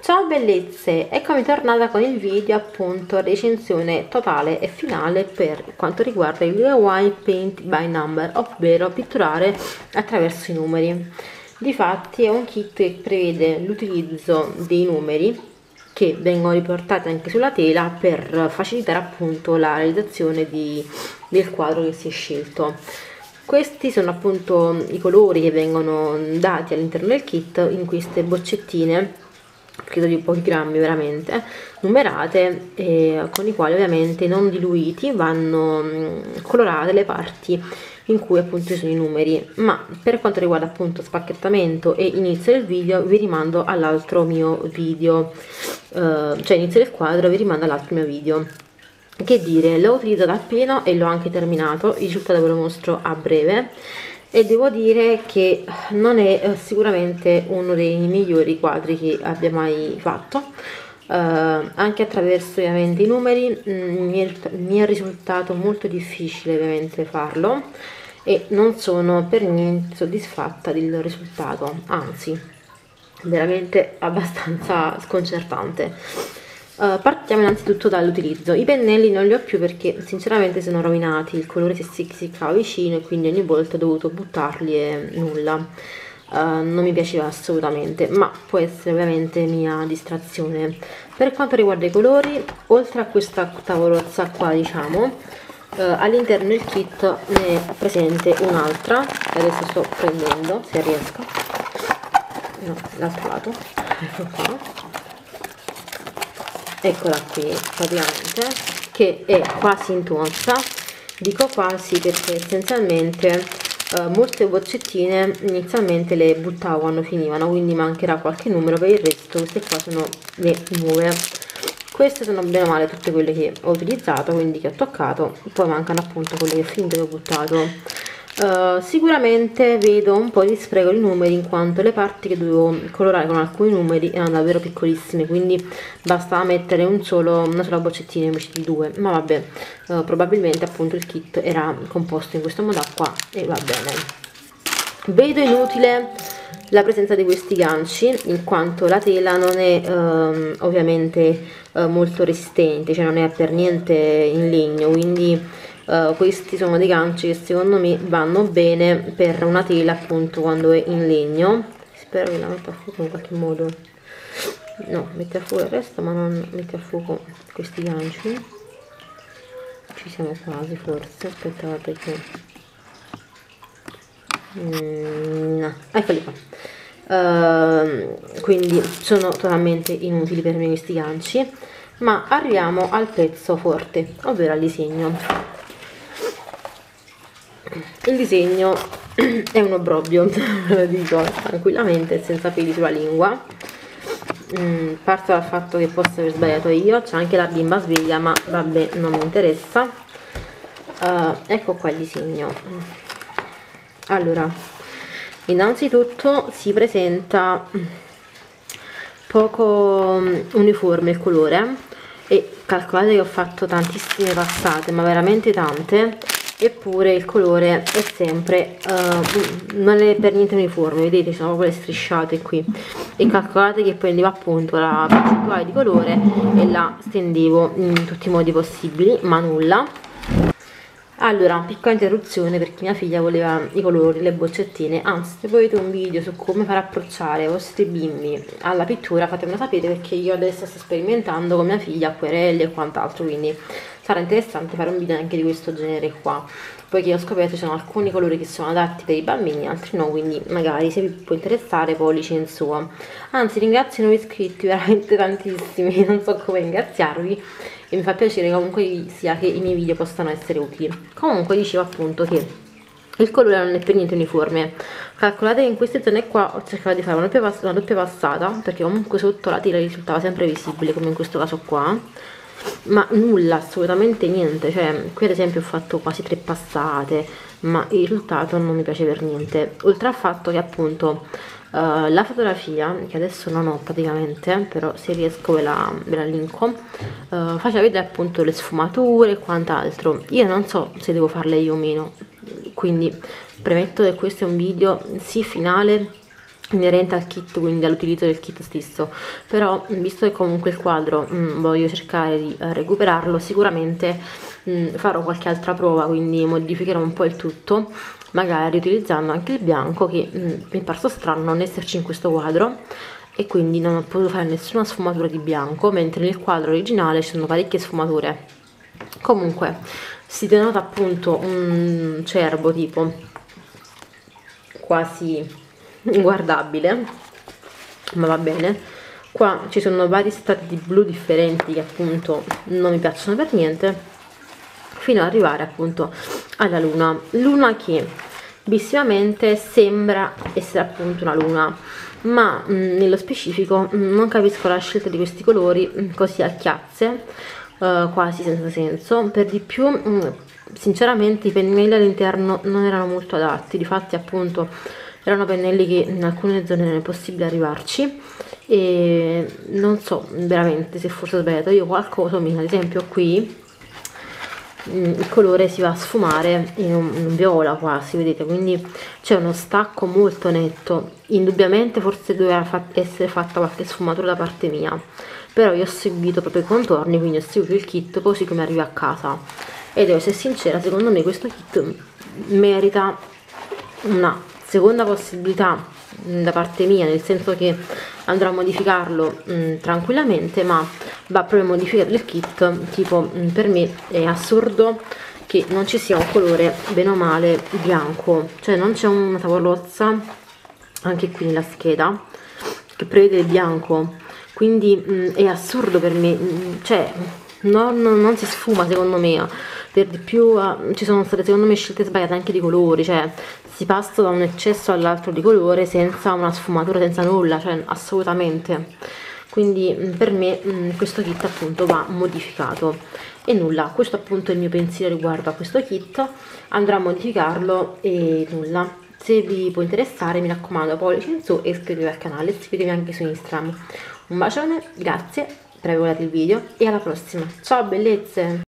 Ciao bellezze, eccomi tornata con il video appunto recensione totale e finale per quanto riguarda il DIY Paint by Number, ovvero pitturare attraverso i numeri. Difatti è un kit che prevede l'utilizzo dei numeri che vengono riportati anche sulla tela per facilitare appunto la realizzazione del quadro che si è scelto. Questi sono appunto i colori che vengono dati all'interno del kit in queste boccettine, credo di pochi grammi veramente, numerate, con i quali ovviamente non diluiti vanno colorate le parti in cui appunto ci sono i numeri. Ma per quanto riguarda appunto spacchettamento e inizio del video vi rimando all'altro mio video, cioè inizio del quadro vi rimando all'altro mio video. Che dire, l'ho utilizzato appieno e l'ho anche terminato, il risultato ve lo mostro a breve. E devo dire che non è sicuramente uno dei migliori quadri che abbia mai fatto, anche attraverso ovviamente i numeri mi è risultato molto difficile ovviamente farlo e non sono per niente soddisfatta del risultato, anzi veramente abbastanza sconcertante. Partiamo innanzitutto dall'utilizzo. I pennelli non li ho più perché sinceramente sono rovinati, il colore si essiccava vicino e quindi ogni volta ho dovuto buttarli e nulla. Non mi piaceva assolutamente, ma può essere ovviamente mia distrazione. Per quanto riguarda i colori, oltre a questa tavolozza qua diciamo, all'interno del kit ne è presente un'altra che adesso sto prendendo se riesco, no, l'altro lato, ecco qua. Eccola qui praticamente, che è quasi intonsa. Dico quasi perché essenzialmente molte boccettine inizialmente le buttavo quando finivano, quindi mancherà qualche numero, per il resto queste qua sono le nuove. Queste sono bene o male tutte quelle che ho utilizzato, quindi che ho toccato, poi mancano appunto quelle che ho finito e ho buttato. Sicuramente vedo un po' di spreco di numeri, in quanto le parti che dovevo colorare con alcuni numeri erano davvero piccolissime, quindi bastava mettere una sola boccettina invece di due, ma vabbè, probabilmente appunto il kit era composto in questo modo qua e va bene. Vedo inutile la presenza di questi ganci, in quanto la tela non è ovviamente molto resistente, cioè non è per niente in legno, quindi questi sono dei ganci che secondo me vanno bene per una tela appunto quando è in legno. Spero che la metta a fuoco in qualche modo, no, mette a fuoco il resto ma non mette a fuoco questi ganci. Ci siamo quasi, forse, aspetta, perché no, eccoli qua. Quindi sono totalmente inutili per me questi ganci, ma arriviamo al pezzo forte, ovvero al disegno. Il disegno è un obbrobrio, lo dico tranquillamente, senza peli sulla lingua. Parto dal fatto che posso aver sbagliato io, c'è anche la bimba sveglia, ma vabbè, non mi interessa. Ecco qua il disegno. Allora, innanzitutto si presenta poco uniforme il colore, e calcolate che ho fatto tantissime passate, ma veramente tante, eppure il colore è sempre non è per niente uniforme, vedete, ci sono quelle strisciate qui, e calcolate che prendevo appunto la percentuale di colore e la stendevo in tutti i modi possibili, ma nulla. Allora, piccola interruzione perché mia figlia voleva i colori, le boccettine, anzi se volete un video su come far approcciare i vostri bimbi alla pittura fatemelo sapere, perché io adesso sto sperimentando con mia figlia acquerelli e quant'altro, quindi sarà interessante fare un video anche di questo genere qua, poiché ho scoperto che ci sono alcuni colori che sono adatti per i bambini, altri no, quindi magari se vi può interessare pollice in su. Anzi, ringrazio i nuovi iscritti, veramente tantissimi, non so come ringraziarvi, e mi fa piacere comunque sia che i miei video possano essere utili. Comunque dicevo appunto che il colore non è per niente uniforme. Calcolate che in queste zone qua ho cercato di fare una doppia passata, perché comunque sotto la tela risultava sempre visibile, come in questo caso qua, ma nulla, assolutamente niente. Cioè qui ad esempio ho fatto quasi 3 passate, ma il risultato non mi piace per niente, oltre al fatto che appunto la fotografia, che adesso non ho praticamente, però se riesco ve la linko, faceva vedere appunto le sfumature e quant'altro. Io non so se devo farle io o meno, quindi premetto che questo è un video sì finale inerente al kit, quindi all'utilizzo del kit stesso, però visto che comunque il quadro voglio cercare di recuperarlo, sicuramente farò qualche altra prova, quindi modificherò un po' il tutto, magari utilizzando anche il bianco, che mi è parso strano non esserci in questo quadro, e quindi non ho potuto fare nessuna sfumatura di bianco, mentre nel quadro originale ci sono parecchie sfumature. Comunque si denota appunto un cervo tipo quasi inguardabile, ma va bene. Qua ci sono vari strati di blu differenti che appunto non mi piacciono per niente, fino ad arrivare appunto alla luna che visivamente sembra essere appunto una luna, ma nello specifico non capisco la scelta di questi colori così a chiazze, quasi senza senso. Per di più sinceramente i pennelli all'interno non erano molto adatti, difatti appunto erano pennelli che in alcune zone non è possibile arrivarci, e non so veramente se forse ho sbagliato io qualcosa. Ad esempio qui il colore si va a sfumare in un viola quasi, vedete, quindi c'è uno stacco molto netto. Indubbiamente forse doveva essere fatta qualche sfumatura da parte mia, però io ho seguito proprio i contorni, quindi ho seguito il kit così come arriva a casa, e devo essere sincera, secondo me questo kit merita una seconda possibilità da parte mia, nel senso che andrò a modificarlo tranquillamente, ma va proprio modificato il kit. Tipo per me è assurdo che non ci sia un colore bene o male bianco, cioè non c'è una tavolozza anche qui nella scheda che prevede il bianco, quindi è assurdo per me, cioè non si sfuma secondo me. Per di più ci sono state secondo me scelte sbagliate anche di colori, cioè si passa da un eccesso all'altro di colore senza una sfumatura, senza nulla, cioè assolutamente. Quindi per me questo kit appunto va modificato, e nulla, questo appunto è il mio pensiero riguardo a questo kit. Andrò a modificarlo e nulla. Se vi può interessare, mi raccomando, pollice in su e iscrivetevi al canale, iscrivetevi anche su Instagram. Un bacione, grazie per aver guardato il video e alla prossima. Ciao bellezze!